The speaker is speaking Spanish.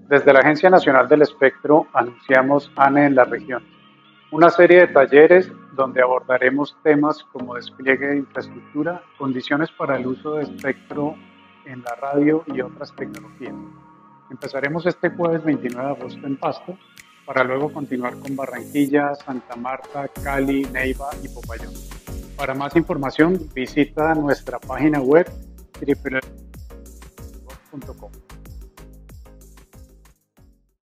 Desde la Agencia Nacional del Espectro anunciamos ANE en la región, una serie de talleres donde abordaremos temas como despliegue de infraestructura, condiciones para el uso de espectro en la radio y otras tecnologías. Empezaremos este jueves 29 de agosto en Pasto, para luego continuar con Barranquilla, Santa Marta, Cali, Neiva y Popayán. Para más información visita nuestra página web www.com.